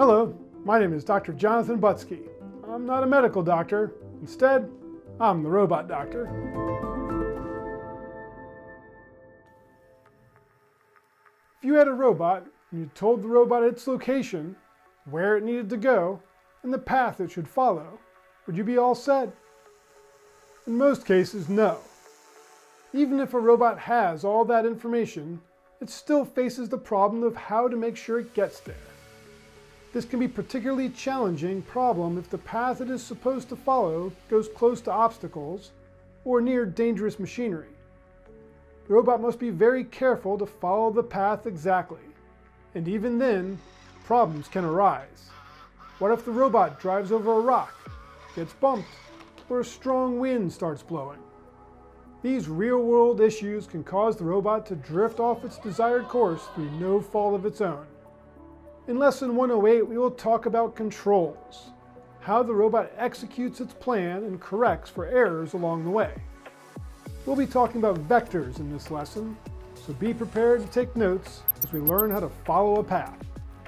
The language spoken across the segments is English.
Hello, my name is Dr. Jonathan Butsky. I'm not a medical doctor. Instead, I'm the robot doctor. If you had a robot and you told the robot its location, where it needed to go, and the path it should follow, would you be all set? In most cases, no. Even if a robot has all that information, it still faces the problem of how to make sure it gets there. This can be a particularly challenging problem if the path it is supposed to follow goes close to obstacles or near dangerous machinery. The robot must be very careful to follow the path exactly, and even then, problems can arise. What if the robot drives over a rock, gets bumped, or a strong wind starts blowing? These real-world issues can cause the robot to drift off its desired course through no fault of its own. In Lesson 108, we will talk about controls, how the robot executes its plan and corrects for errors along the way. We'll be talking about vectors in this lesson, so be prepared to take notes as we learn how to follow a path.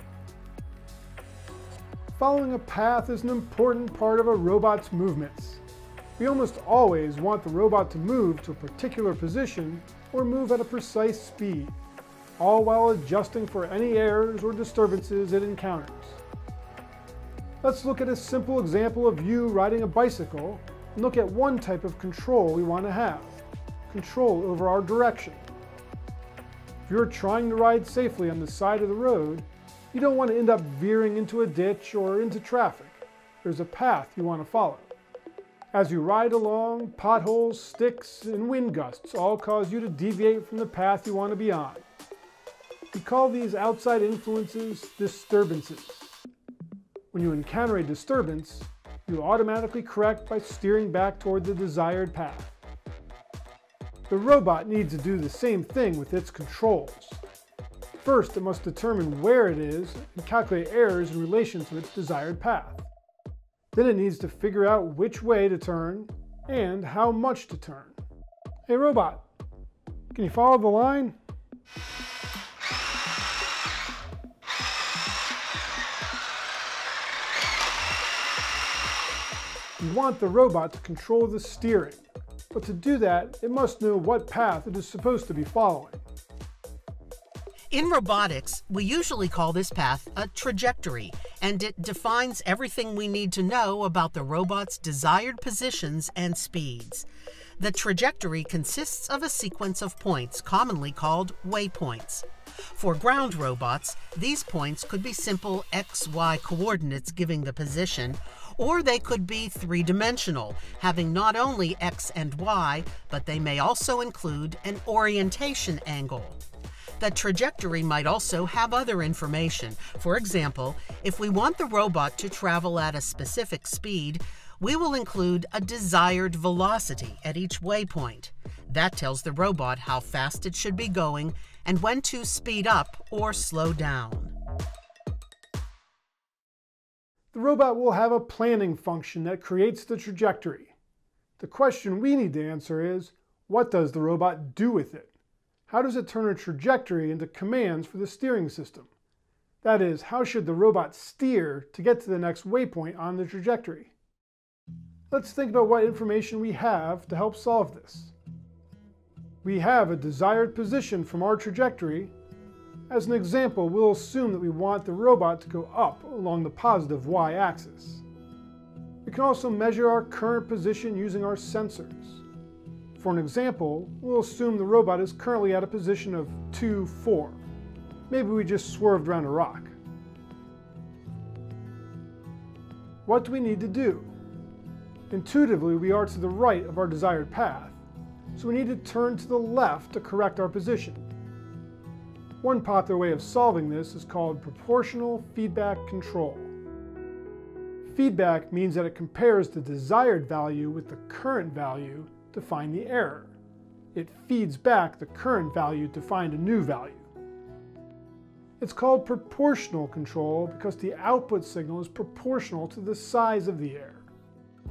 Following a path is an important part of a robot's movements. We almost always want the robot to move to a particular position or move at a precise speed, all while adjusting for any errors or disturbances it encounters. Let's look at a simple example of you riding a bicycle and look at one type of control we want to have: control over our direction. If you're trying to ride safely on the side of the road, you don't want to end up veering into a ditch or into traffic. There's a path you want to follow. As you ride along, potholes, sticks, and wind gusts all cause you to deviate from the path you want to be on. We call these outside influences disturbances. When you encounter a disturbance, you automatically correct by steering back toward the desired path. The robot needs to do the same thing with its controls. First, it must determine where it is and calculate errors in relation to its desired path. Then it needs to figure out which way to turn and how much to turn. Hey robot, can you follow the line? You want the robot to control the steering, but to do that, it must know what path it is supposed to be following. In robotics, we usually call this path a trajectory, and it defines everything we need to know about the robot's desired positions and speeds. The trajectory consists of a sequence of points, commonly called waypoints. For ground robots, these points could be simple x-y coordinates giving the position, or they could be three-dimensional, having not only x and y, but they may also include an orientation angle. The trajectory might also have other information. For example, if we want the robot to travel at a specific speed, we will include a desired velocity at each waypoint. That tells the robot how fast it should be going and when to speed up or slow down. The robot will have a planning function that creates the trajectory. The question we need to answer is, what does the robot do with it? How does it turn a trajectory into commands for the steering system? That is, how should the robot steer to get to the next waypoint on the trajectory? Let's think about what information we have to help solve this. We have a desired position from our trajectory. As an example, we'll assume that we want the robot to go up along the positive y-axis. We can also measure our current position using our sensors. For an example, we'll assume the robot is currently at a position of 2, 4. Maybe we just swerved around a rock. What do we need to do? Intuitively, we are to the right of our desired path, so we need to turn to the left to correct our position. One popular way of solving this is called proportional feedback control. Feedback means that it compares the desired value with the current value to find the error. It feeds back the current value to find a new value. It's called proportional control because the output signal is proportional to the size of the error.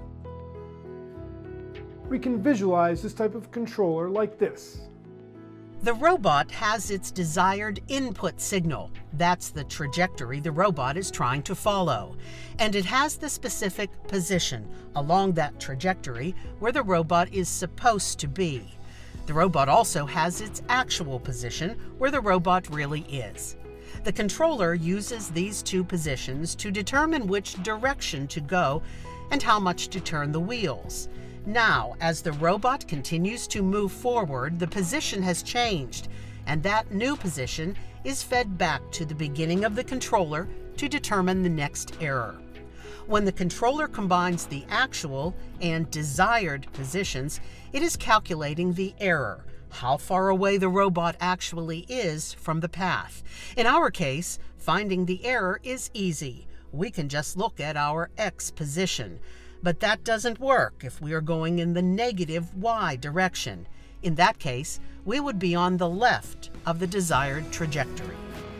We can visualize this type of controller like this. The robot has its desired input signal. That's the trajectory the robot is trying to follow. And it has the specific position along that trajectory where the robot is supposed to be. The robot also has its actual position where the robot really is. The controller uses these two positions to determine which direction to go and how much to turn the wheels. Now, as the robot continues to move forward, the position has changed, and that new position is fed back to the beginning of the controller to determine the next error. When the controller combines the actual and desired positions, it is calculating the error, how far away the robot actually is from the path. In our case, finding the error is easy. We can just look at our X position. But that doesn't work if we are going in the negative Y direction. In that case, we would be on the left of the desired trajectory.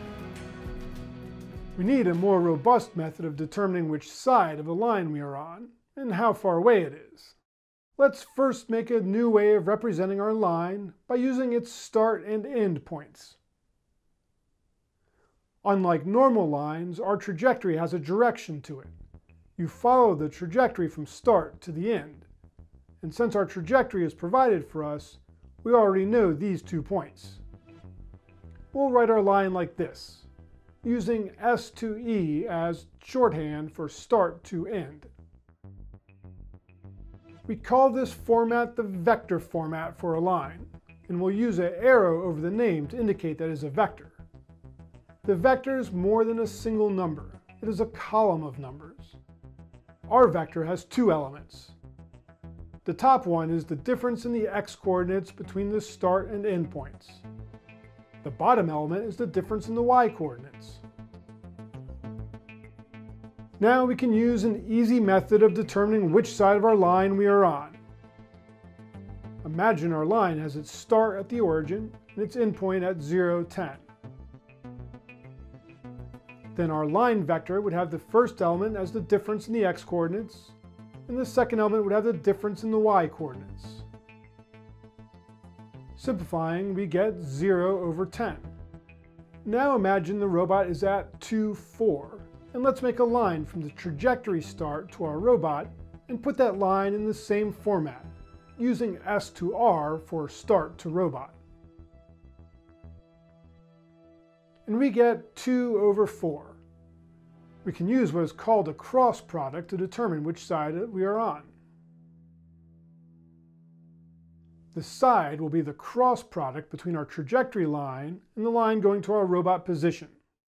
We need a more robust method of determining which side of a line we are on and how far away it is. Let's first make a new way of representing our line by using its start and end points. Unlike normal lines, our trajectory has a direction to it. You follow the trajectory from start to the end. And since our trajectory is provided for us, we already know these 2 points. We'll write our line like this, using S to E as shorthand for start to end. We call this format the vector format for a line, and we'll use an arrow over the name to indicate that it is a vector. The vector is more than a single number. It is a column of numbers. Our vector has 2 elements. The top one is the difference in the x-coordinates between the start and end points. The bottom element is the difference in the y-coordinates. Now we can use an easy method of determining which side of our line we are on. Imagine our line has its start at the origin and its endpoint at 0, 10. Then our line vector would have the first element as the difference in the x-coordinates, and the second element would have the difference in the y-coordinates. Simplifying, we get 0 over 10. Now imagine the robot is at 2, 4, and let's make a line from the trajectory start to our robot and put that line in the same format, using S to R for start to robot. And we get 2 over 4. We can use what is called a cross product to determine which side we are on. The side will be the cross product between our trajectory line and the line going to our robot position.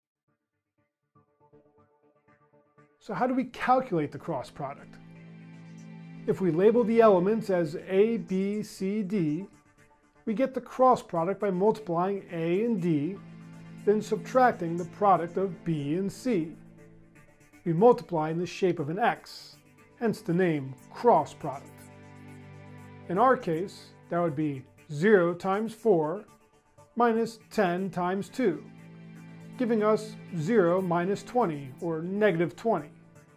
So how do we calculate the cross product? If we label the elements as A, B, C, D, we get the cross product by multiplying A and D, then subtracting the product of B and C. We multiply in the shape of an X, hence the name cross product. In our case, that would be 0 times 4 minus 10 times 2, giving us 0 minus 20, or negative 20.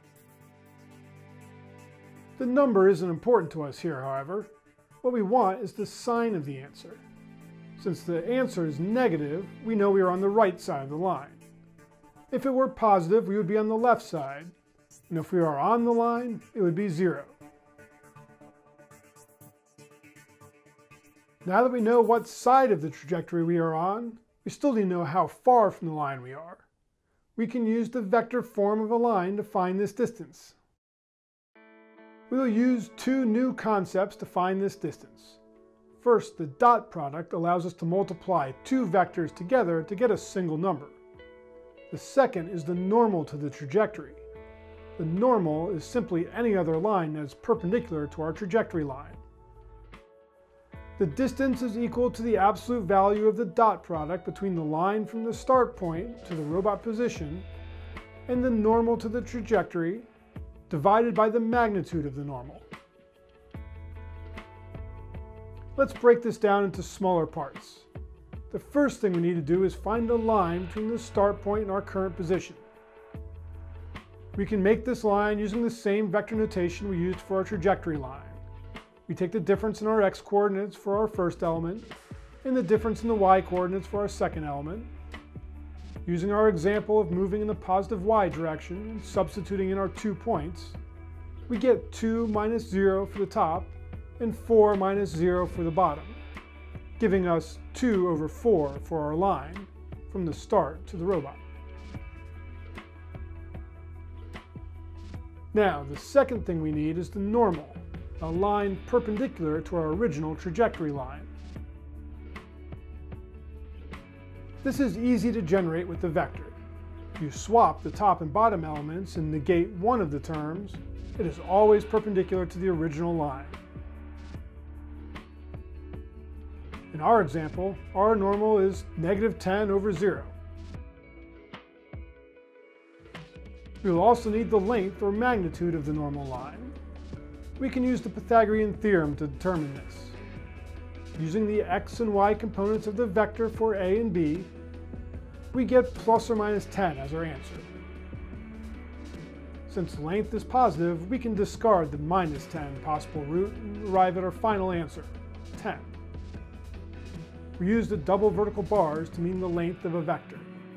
The number isn't important to us here, however. What we want is the sign of the answer. Since the answer is negative, we know we are on the right side of the line. If it were positive, we would be on the left side, and if we are on the line, it would be 0. Now that we know what side of the trajectory we are on, we still need to know how far from the line we are. We can use the vector form of a line to find this distance. We will use 2 new concepts to find this distance. First, the dot product allows us to multiply 2 vectors together to get a single number. The second is the normal to the trajectory. The normal is simply any other line that is perpendicular to our trajectory line. The distance is equal to the absolute value of the dot product between the line from the start point to the robot position and the normal to the trajectory divided by the magnitude of the normal. Let's break this down into smaller parts. The first thing we need to do is find a line between the start point and our current position. We can make this line using the same vector notation we used for our trajectory line. We take the difference in our x-coordinates for our first element, and the difference in the y coordinates for our second element. Using our example of moving in the positive y direction and substituting in our 2 points, we get 2 minus 0 for the top and 4 minus 0 for the bottom, giving us 2 over 4 for our line from the start to the robot. Now, the second thing we need is the normal, a line perpendicular to our original trajectory line. This is easy to generate with the vector. If you swap the top and bottom elements and negate one of the terms, it is always perpendicular to the original line. In our example, our normal is -10 over 0. We will also need the length or magnitude of the normal line. We can use the Pythagorean theorem to determine this. Using the x and y components of the vector for a and b, we get plus or minus 10 as our answer. Since length is positive, we can discard the minus 10 possible root and arrive at our final answer, 10. We use the double vertical bars to mean the length of a vector.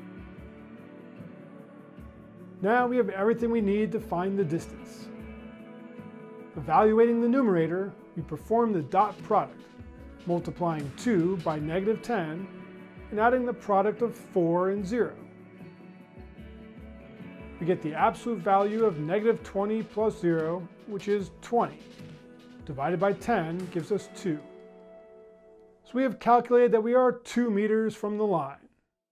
Now we have everything we need to find the distance. Evaluating the numerator, we perform the dot product, multiplying 2 by -10 and adding the product of 4 and 0. We get the absolute value of -20 plus 0, which is 20. Divided by 10 gives us 2. So we have calculated that we are 2 meters from the line.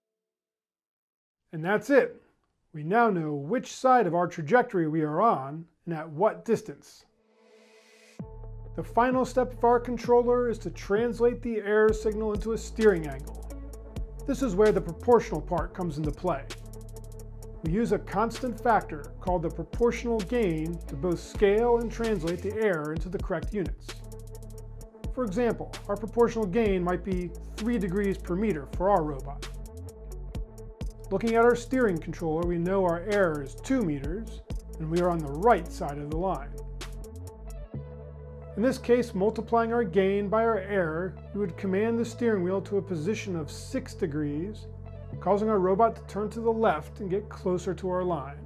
And that's it. We now know which side of our trajectory we are on and at what distance. The final step of our controller is to translate the error signal into a steering angle. This is where the proportional part comes into play. We use a constant factor called the proportional gain to both scale and translate the error into the correct units. For example, our proportional gain might be 3 degrees per meter for our robot. Looking at our steering controller, we know our error is 2 meters, and we are on the right side of the line. In this case, multiplying our gain by our error, we would command the steering wheel to a position of 6 degrees, causing our robot to turn to the left and get closer to our line.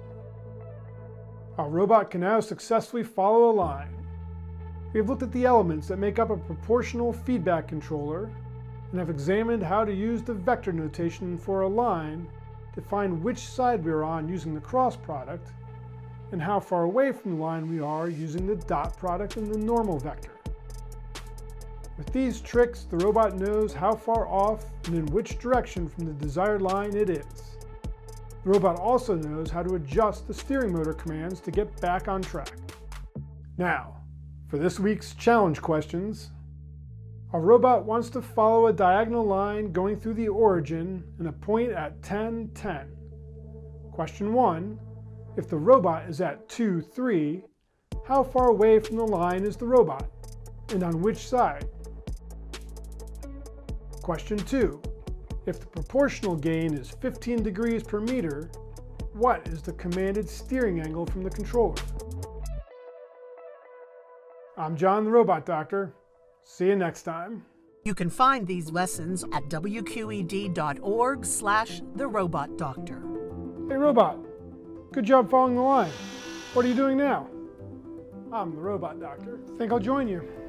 Our robot can now successfully follow a line. We have looked at the elements that make up a proportional feedback controller and have examined how to use the vector notation for a line to find which side we are on using the cross product and how far away from the line we are using the dot product and the normal vector. With these tricks, the robot knows how far off and in which direction from the desired line it is. The robot also knows how to adjust the steering motor commands to get back on track. Now, for this week's challenge questions. Our robot wants to follow a diagonal line going through the origin and a point at 10, 10. Question 1. If the robot is at 2, 3, how far away from the line is the robot, and on which side? Question 2. If the proportional gain is 15 degrees per meter, what is the commanded steering angle from the controller? I'm John the Robot Doctor. See you next time. You can find these lessons at wqed.org/therobotdoctor. Hey robot, good job following the line. What are you doing now? I'm the Robot Doctor. Think I'll join you.